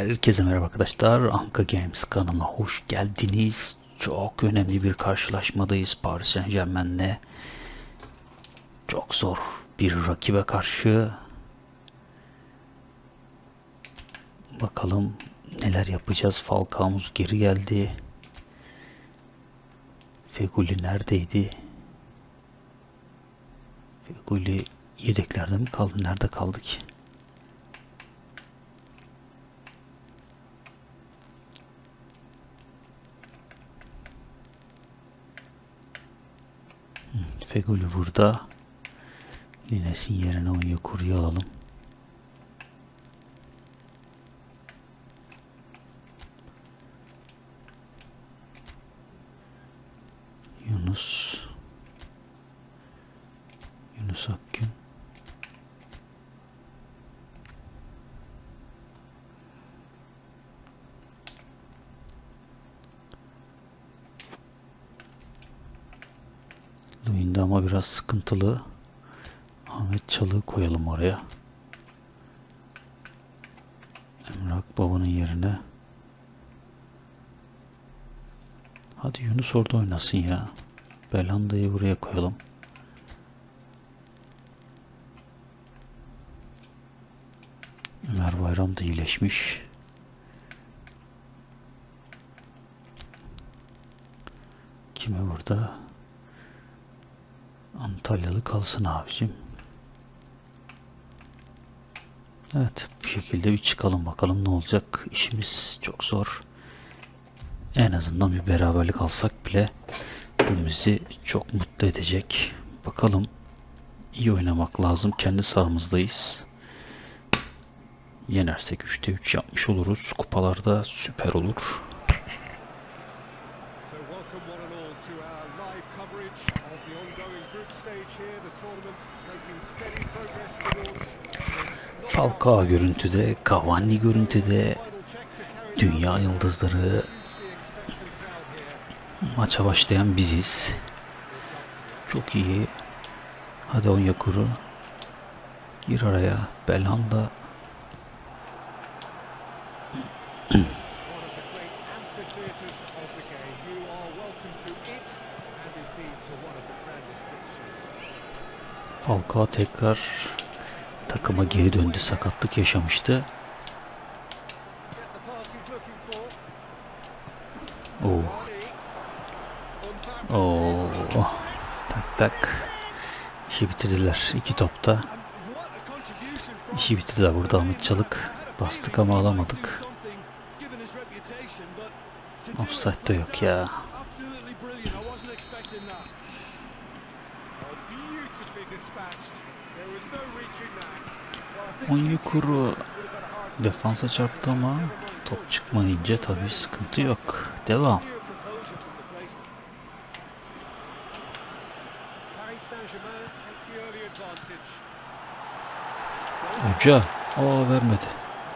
Herkese merhaba arkadaşlar. Anka Games kanalına hoş geldiniz. Çok önemli bir karşılaşmadayız Paris Saint-Germain'le. Çok zor bir rakibe karşı. Bakalım neler yapacağız. Falcao'muz geri geldi. Feghouli neredeydi? Feghouli yedeklerde mi kaldı? Nerede kaldı ki? Feghouli burada. Lines'in yerine Onyekuru'yu alalım. Yunus Akgün. Luyend'de ama biraz sıkıntılı. Ahmet Çalık'ı koyalım oraya. Emrah Baba'nın yerine. Hadi Yunus orada oynasın ya. Belanda'yı buraya koyalım. Ömer Bayram da iyileşmiş. Kimi burada? Antalyalı kalsın abicim. Evet, bu şekilde bir çıkalım bakalım ne olacak. İşimiz çok zor. En azından bir beraberlik alsak bile bu bizi çok mutlu edecek. Bakalım, iyi oynamak lazım. Kendi sahamızdayız. Yenersek 3'te 3 yapmış oluruz. Kupalarda süper olur. Falcao görüntüde, Cavani görüntüde, dünya yıldızları, maça başlayan biziz. Çok iyi. Hadi Onyekuru. Gir araya. Belhanda. Falcao tekrar takıma geri döndü. Sakatlık yaşamıştı. Tak tak. İşi bitirdiler. 2 topta. İşi bitirdiler burada. Ahmet Çalık. Bastık ama alamadık. Offside de yok ya. Onyekuru defansa çarptı ama top çıkmayınca tabii sıkıntı yok. Devam. Hoca. Vermedi.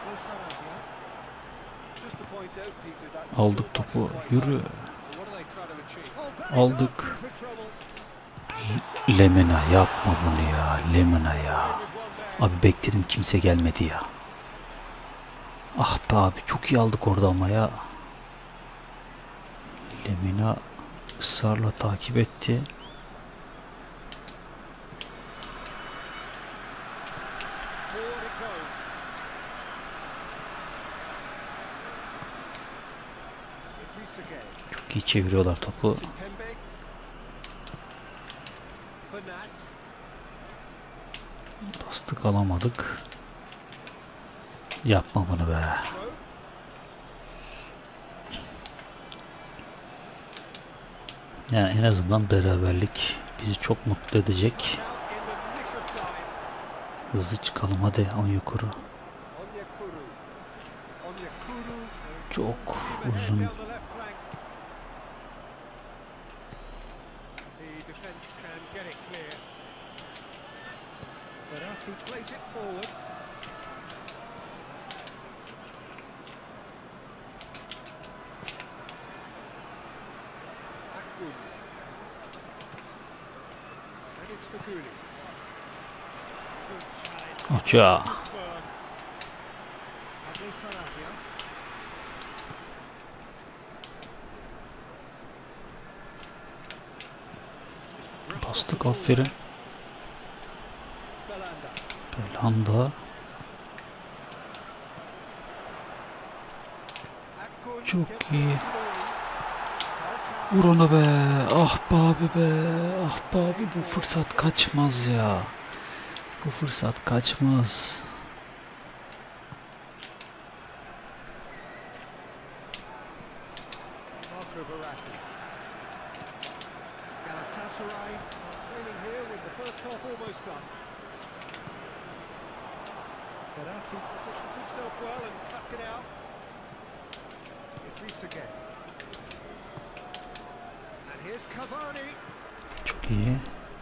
Aldık topu. Yürü. Aldık. Lemina yapma bunu ya. Lemina ya. Abi bekledim, kimse gelmedi ya. Ah be abi, çok iyi aldık orada ama ya. Lemina ısrarla takip etti. Çok iyi çeviriyorlar topu. Bastık, alamadık. Yapma bunu be. Yani en azından beraberlik bizi çok mutlu edecek. Hızlı çıkalım hadi Onyekuru. Çok uzun. Hoca. Bastık, aferin. Belhanda. Çok iyi. Vur ona be. Ah be abi be. Ah be abi, bu fırsat kaçmaz ya. Bu fırsat kaçmaz. Çok iyi.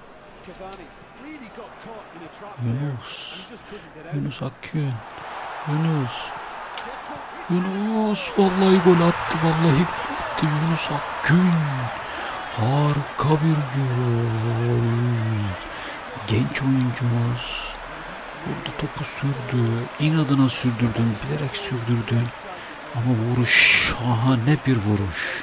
Yunus Akgün. Yunus vallahi gol attı. Yunus Akgün. Harika bir gol. Genç oyuncumuz burada topu sürdü. İnadına sürdürdün. Bilerek sürdürdün. Ama vuruş, şahane bir vuruş.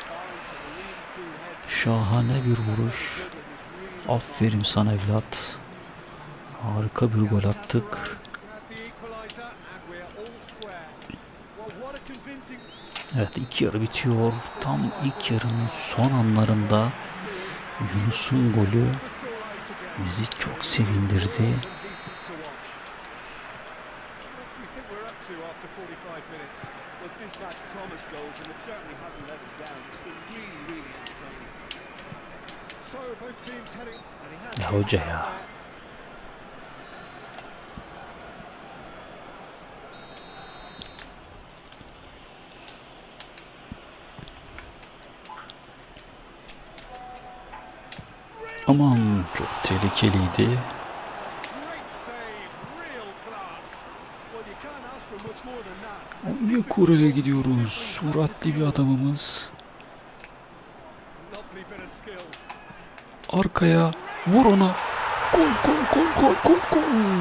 Şahane bir vuruş. Aferin sana evlat. Harika bir gol attık. Evet, ilk yarı bitiyor. Tam ilk yarının son anlarında Yunus'un golü bizi çok sevindirdi. Ya hoca ya. Aman, çok tehlikeliydi. Onyekuru'ya gidiyoruz. Suratlı bir adamımız. Arkaya vur ona. Gol.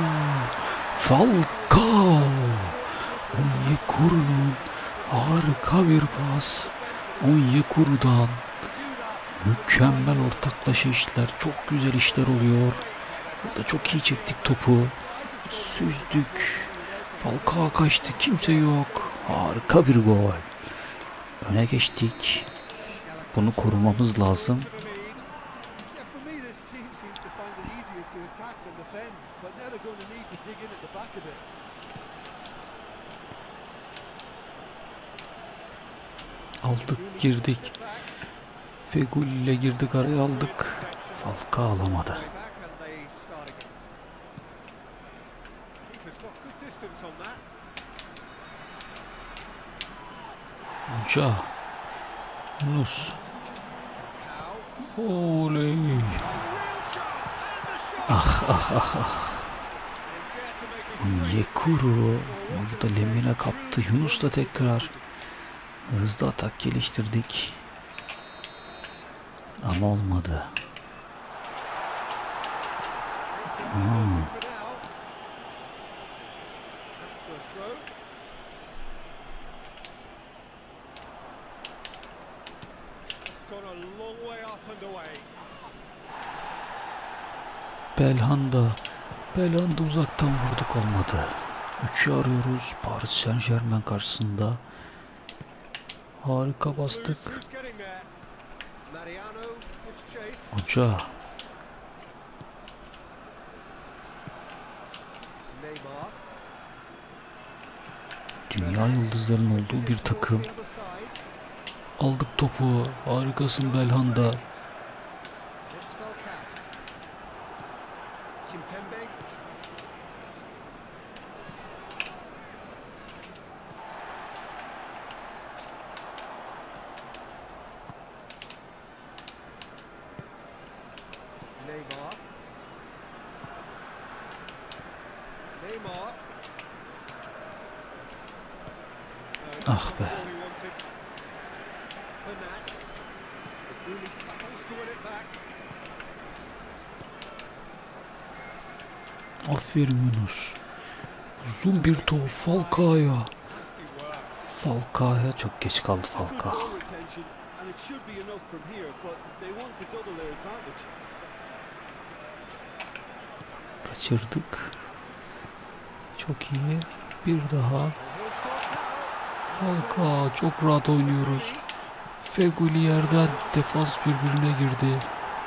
Falcao. Onyekuru'nun harika bir pas. Onyekuru'dan mükemmel ortaklaşa işler. Çok güzel işler oluyor. Burada çok iyi çektik topu. Süzdük. Falcao kaçtı. Kimse yok. Harika bir gol. Öne geçtik. Bunu korumamız lazım. Aldık, girdik. Fegül ile girdik, araya aldık. Falcao alamadı. Hoca. Yunus. Oley. Ah. Onyekuru. Burada Lemina kaptı. Yunus da tekrar. Hızlı atak geliştirdik. Ama olmadı. Belhanda uzaktan vurduk, olmadı. 3'ü arıyoruz. Paris Saint-Germain karşısında. Harika bastık. Hoca. Dünya yıldızlarının olduğu bir takım. Aldık topu. Harikasın Belhanda. Ah be. Aferin Yunus. Uzun bir top Falcao'ya. Çok geç kaldı Falcao. Kaçırdık. Çok iyi. Bir daha. Falcao, çok rahat oynuyoruz. Feguli yerden, defans birbirine girdi.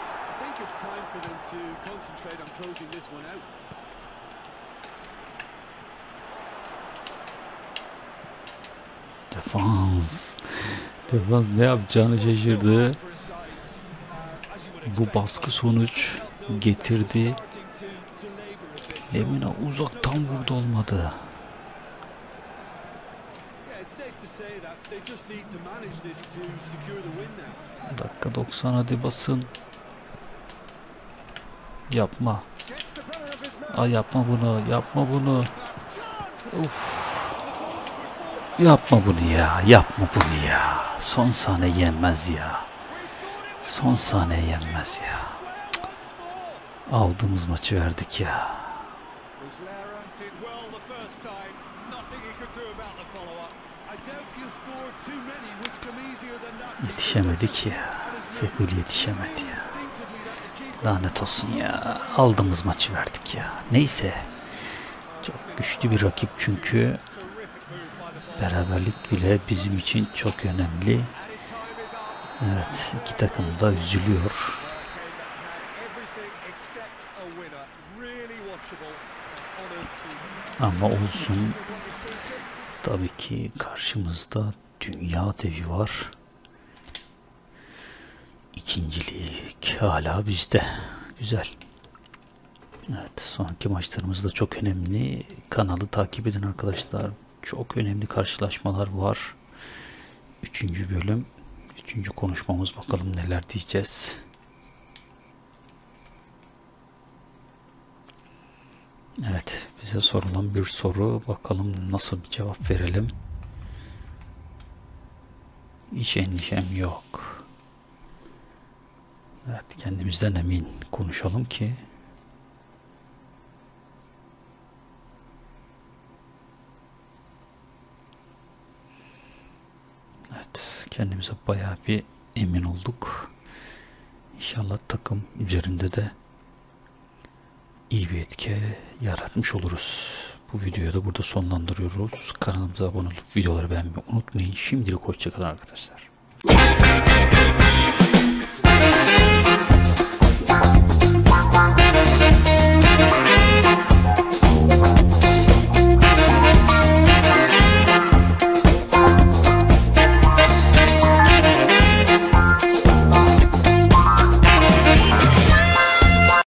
Defans. Defans ne yapacağını şaşırdı. Bu baskı sonuç getirdi. Lemina uzaktan vurdu, olmadı. Dakika 90, hadi basın. Yapma. Ay yapma bunu, yapma bunu. Uf. Yapma bunu ya, yapma bunu ya. Son saniye yenmez ya. Son saniye yenmez ya. Cık. Aldığımız maçı verdik ya. Yetişemedik ya. Feguli yetişemedi ya. Lanet olsun ya. Aldığımız maçı verdik ya. Neyse. Çok güçlü bir rakip çünkü. Beraberlik bile bizim için çok önemli. Evet, iki takım da üzülüyor. Ama olsun. Tabii ki karşımızda dünya devi var. İkincilik hala bizde. Güzel. Evet, sonraki maçlarımız da çok önemli. Kanalı takip edin arkadaşlar. Çok önemli karşılaşmalar var. 3. bölüm. 3. konuşmamız, bakalım neler diyeceğiz. Evet, bize sorulan bir soru. Bakalım nasıl bir cevap verelim. Hiç endişem yok. Evet, kendimizden emin konuşalım ki kendimize bayağı bir emin olduk. İnşallah takım üzerinde de iyi bir etki yaratmış oluruz. Bu videoyu da burada sonlandırıyoruz. Kanalımıza abone olup videoları beğenmeyi unutmayın. Şimdilik hoşçakalın arkadaşlar.